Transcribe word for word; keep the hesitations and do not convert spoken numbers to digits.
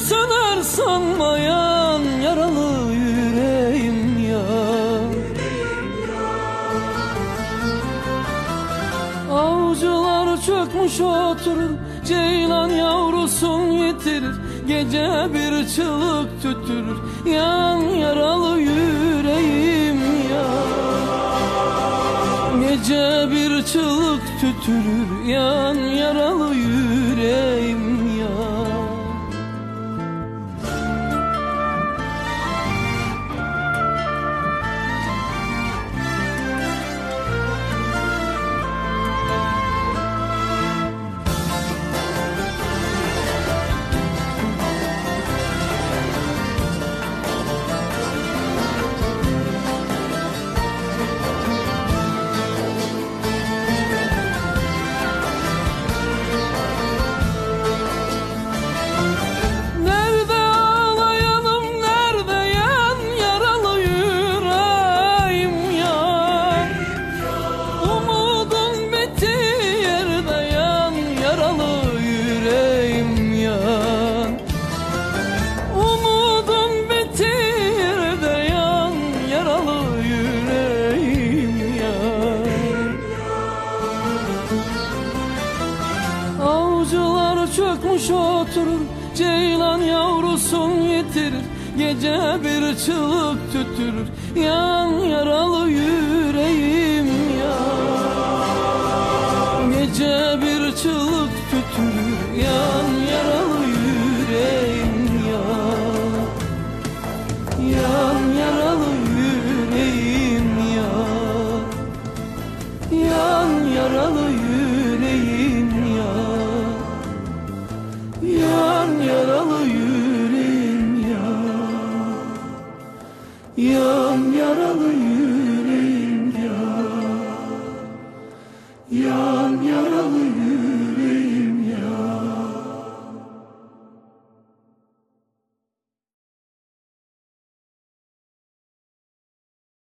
söner sanmayan yaralı yüreğim ya. Avcılar çökmüş oturur, ceylan yavrusun yitirir, gece bir çığlık tütürür, yan yaralı yüreğim ya. Gece bir çığlık tütürür, yan yaralı yüreğim ya. Avcılar çökmüş oturur, ceylan yavrusun yitirir, gece bir çığlık tütürür, yan yaralı yüreğim ya. Gece bir çığlık tütürür, yan yaralı yüreğim ya. Yan yaralı yüreğim ya. Yan yaralı yüreğim ya. Yan yaralı yüreğim ya. Yan yaralı yüreğim.